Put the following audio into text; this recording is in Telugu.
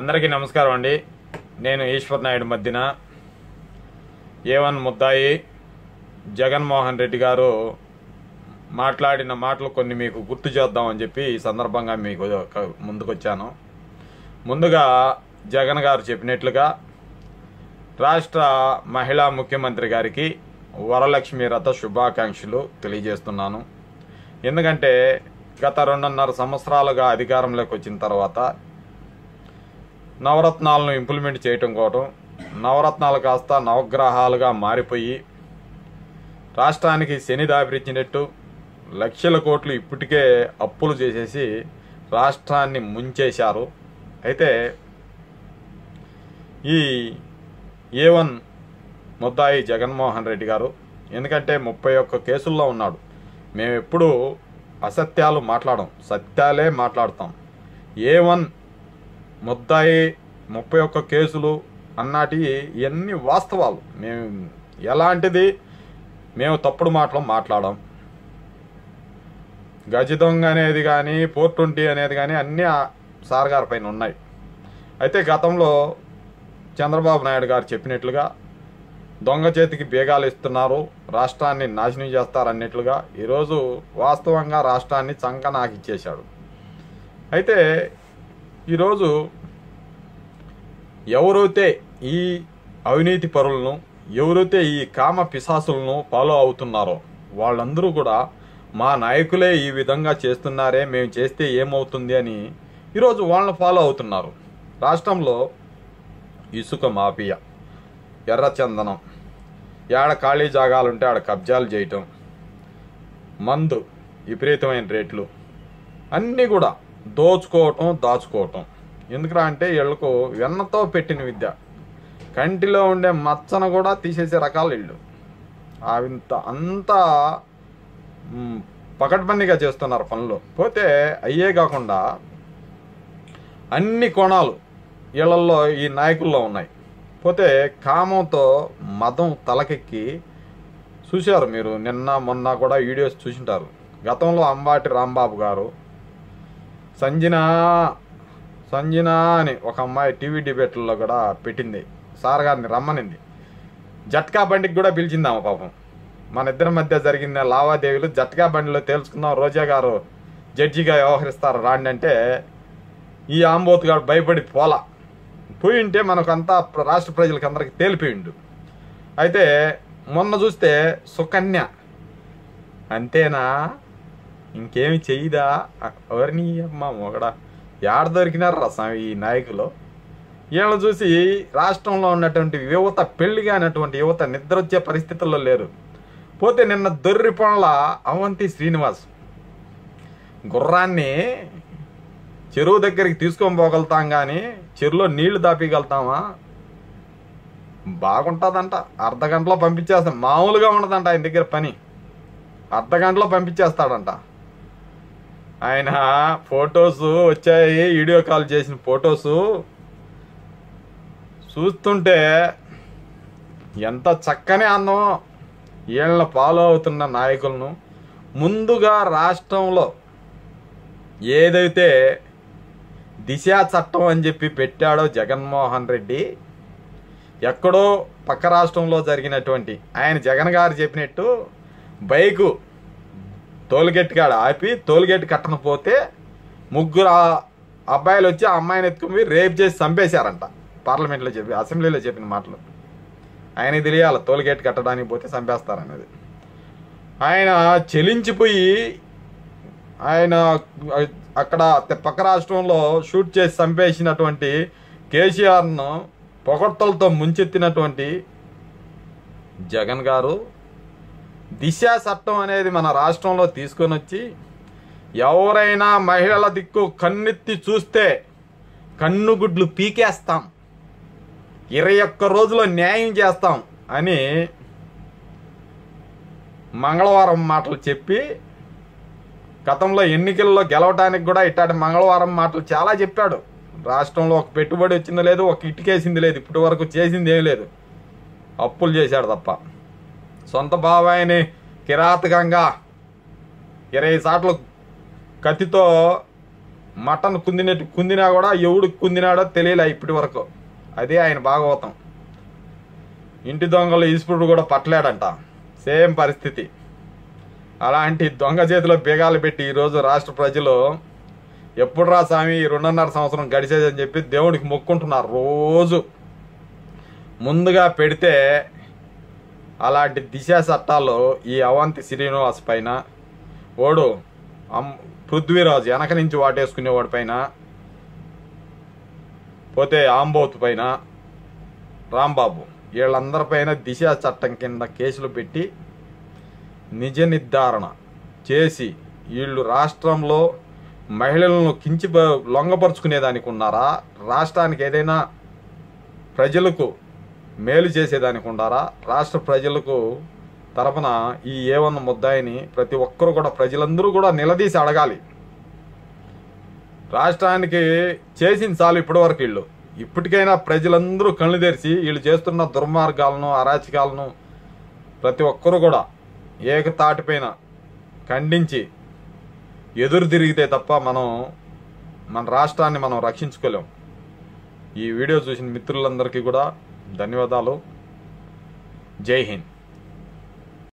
అందరికీ నమస్కారం అండి. నేను ఈశ్వర్ నాయుడు మధ్యన A1 ముద్దాయి జగన్మోహన్ రెడ్డి గారు మాట్లాడిన మాటలు కొన్ని మీకు గుర్తు చేద్దామని చెప్పి ఈ సందర్భంగా మీకు ముందుకొచ్చాను. ముందుగా జగన్ గారు చెప్పినట్లుగా రాష్ట్ర మహిళా ముఖ్యమంత్రి గారికి వరలక్ష్మి రథ శుభాకాంక్షలు తెలియజేస్తున్నాను. ఎందుకంటే గత 2.5 సంవత్సరాలుగా అధికారంలోకి వచ్చిన తర్వాత నవరత్నాలను ఇంప్లిమెంట్ చేయటం కోసం నవరత్నాలు కాస్త నవగ్రహాలుగా మారిపోయి రాష్ట్రానికి శని దాపిరించినట్టు లక్షల కోట్లు ఇప్పటికే అప్పులు చేసేసి రాష్ట్రాన్ని ముంచేశారు. అయితే ఈ A1 ముద్దాయి జగన్మోహన్ రెడ్డి గారు ఎందుకంటే 31 కేసుల్లో ఉన్నాడు. మేము ఎప్పుడు అసత్యాలు మాట్లాడం, సత్యాలే మాట్లాడతాం. A1 ముద్దాయి 31 కేసులు అన్నాటి ఇవన్నీ వాస్తవాలు. మేము ఎలాంటిది మేము తప్పుడు మాటలు మాట్లాడాం. గజ దొంగ అనేది కానీ 420 అనేది కానీ అన్నీ సార్ గారి పైన ఉన్నాయి. అయితే గతంలో చంద్రబాబు నాయుడు గారు చెప్పినట్లుగా దొంగ చేతికి బేగాలు ఇస్తున్నారు, రాష్ట్రాన్ని నాశనం చేస్తారన్నట్లుగా ఈరోజు వాస్తవంగా రాష్ట్రాన్ని చంకనాకిచ్చేశాడు. అయితే ఈరోజు ఎవరైతే ఈ అవినీతి పరులను, ఎవరైతే ఈ కామ పిశాసులను ఫాలో అవుతున్నారో వాళ్ళందరూ కూడా మా నాయకులే ఈ విధంగా చేస్తున్నారే, మేము చేస్తే ఏమవుతుంది అని ఈరోజు వాళ్ళని ఫాలో అవుతున్నారు. రాష్ట్రంలో ఇసుక మాఫియా, ఎర్రచందనం, ఏడ ఖాళీ జాగాలుంటే ఆడ కబ్జాలు చేయటం, మందు విపరీతమైన రేట్లు అన్నీ కూడా దోచుకోవటం దాచుకోవటం. ఎందుకురా అంటే వీళ్ళకు వెన్నతో పెట్టిన విద్య, కంటిలో ఉండే మచ్చను కూడా తీసేసే రకాల ఇళ్ళు అంతా పకడ్బందీగా చేస్తున్నారు పనులు. పోతే అయ్యే కాకుండా అన్ని కోణాలు వీళ్ళల్లో ఈ నాయకుల్లో ఉన్నాయి. పోతే కామంతో మదం తలకెక్కి చూశారు. మీరు నిన్న మొన్న కూడా వీడియోస్ చూసింటారు. గతంలో అంబాటి రాంబాబు గారు సంజన అని ఒక అమ్మాయి టీవీ డిబేట్లలో కూడా పెట్టింది, సార్ గారిని రమ్మనింది. జట్కా బండికి కూడా పిలిచిందాము. పాపం మన ఇద్దరి మధ్య జరిగిన లావాదేవీలు జట్కా బండిలో తేల్చుకుందాం, రోజా గారు జడ్జిగా వ్యవహరిస్తారు రాండి అంటే ఈ ఆంబోతు గారు భయపడి పోయి ఉంటే మనకంతా రాష్ట్ర ప్రజలకి అందరికి తేలిపోయిండు. అయితే మొన్న చూస్తే సుకన్య అంతేనా, ఇంకేమి చెయ్యదా? ఎవరిని అమ్మ మొగడా ఏడ దొరికినారు రసం ఈ నాయకులు. వీళ్ళని చూసి రాష్ట్రంలో ఉన్నటువంటి యువత, పెళ్లి కానటువంటి యువత నిద్ర వచ్చే పరిస్థితుల్లో లేరు. పోతే నిన్న దొర్రి పనుల అవంతి శ్రీనివాస్ గుర్రాన్ని చెరువు దగ్గరికి తీసుకొని పోగలుగుతాం కానీ చెరువులో నీళ్లు దాపీగలుగుతామా? బాగుంటుందంట. అర్ధగంటలో పంపించేస్తాం. మామూలుగా ఉండదంట ఆయన దగ్గర పని. అర్ధగంటలో పంపించేస్తాడంట. ఆయన ఫొటోస్ వచ్చాయి, వీడియో కాల్ చేసిన ఫొటోస్ చూస్తుంటే ఎంత చక్కని అందం. వీళ్ళని ఫాలో అవుతున్న నాయకులను ముందుగా రాష్ట్రంలో ఏదైతే దిశా చట్టం అని చెప్పి పెట్టాడో జగన్మోహన్ రెడ్డి, ఎక్కడో పక్క రాష్ట్రంలో జరిగినటువంటి ఆయన జగన్ గారు చెప్పినట్టు బైకు టోల్గేట్ కాడ ఆపి టోల్గేట్ కట్టకపోతే 3 అబ్బాయిలు వచ్చి ఆ అమ్మాయిని ఎత్తుకుని రేప్ చేసి చంపేశారంట. పార్లమెంట్లో అసెంబ్లీలో చెప్పిన మాటలు ఆయనకి తెలియాలి. టోల్గేట్ కట్టడానికి పోతే చంపేస్తారనేది. ఆయన చెలించిపోయి ఆయన అక్కడ పక్క రాష్ట్రంలో షూట్ చేసి చంపేసినటువంటి కేసీఆర్ను పొగడ్తలతో ముంచెత్తినటువంటి జగన్ గారు దిశా చట్టం అనేది మన రాష్ట్రంలో తీసుకొని వచ్చి ఎవరైనా మహిళల దిక్కు కన్నెత్తి చూస్తే కన్నుగుడ్లు పీకేస్తాం, 21 రోజుల్లో న్యాయం చేస్తాం అని మంగళవారం మాటలు చెప్పి, గతంలో ఎన్నికల్లో గెలవటానికి కూడా ఇట్లాంటి మంగళవారం మాటలు చాలా చెప్పాడు. రాష్ట్రంలో ఒక పెట్టుబడి వచ్చింది లేదు, ఒక ఇటుకేసింది లేదు, ఇప్పటి వరకు చేసింది ఏం లేదు, అప్పులు చేశాడు తప్ప. సొంత బాబాయిని కిరాతకంగా 20 సార్లు కత్తితో మటన్ కుందినా కూడా ఎవడు కుందినాడో తెలియలే ఇప్పటి వరకు. అదే ఆయన భాగవతం. ఇంటి దొంగలు ఈశ్వరుడు కూడా పట్టలేడంట, సేమ్ పరిస్థితి. అలాంటి దొంగ చేతిలో బీగాలు పెట్టి ఈరోజు రాష్ట్ర ప్రజలు ఎప్పుడు రా స్వామి 2.5 సంవత్సరం గడిచేదని చెప్పి దేవుడికి మొక్కుంటున్నారు రోజు. ముందుగా పెడితే అలాంటి దిశ చట్టాలు ఈ అవంతి శ్రీనివాస్ పైన, ఓడు పృథ్వీరాజు వెనక నుంచి వాటేసుకునేవాడి పైన, పోతే ఆంబోత్ పైన రాంబాబు, వీళ్ళందరిపైన దిశ చట్టం కింద కేసులు పెట్టి నిజ నిర్ధారణ చేసి వీళ్ళు రాష్ట్రంలో మహిళలను లొంగపరుచుకునేదానికి ఉన్నారా, రాష్ట్రానికి ఏదైనా ప్రజలకు మేలు చేసేదానికి ఉన్నారా, రాష్ట్ర ప్రజలకు తరపున ఈ A1 ముద్దాయిని ప్రతి ఒక్కరు కూడా ప్రజలందరూ కూడా నిలదీసి అడగాలి. రాష్ట్రానికి చేసింది చాలు ఇప్పటివరకు. వీళ్ళు ఇప్పటికైనా ప్రజలందరూ కళ్ళు తెరిచి వీళ్ళు చేస్తున్న దుర్మార్గాలను అరాచకాలను ప్రతి ఒక్కరు కూడా ఏకతాటిపైన ఖండించి ఎదురు తిరిగితే తప్ప మన రాష్ట్రాన్ని మనం రక్షించుకోలేం. ఈ వీడియో చూసిన మిత్రులందరికీ కూడా ధన్యవాదాలు. జై హింద్.